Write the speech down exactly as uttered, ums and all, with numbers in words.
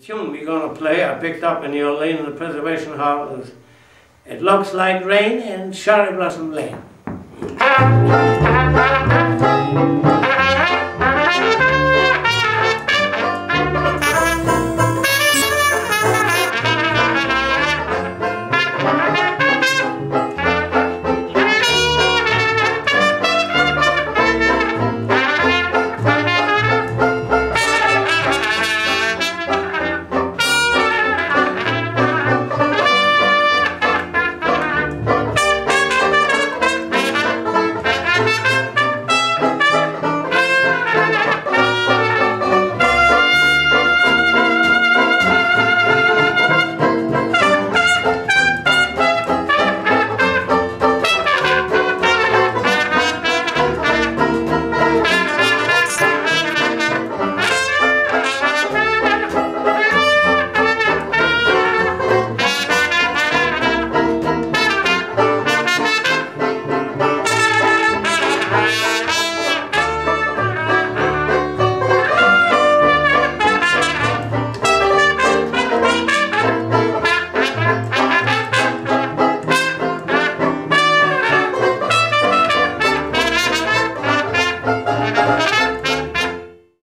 tune we're going to play, I picked up in the old Lane in the Preservation Hall, is It Looks Like Rain in Cherry Blossom Lane.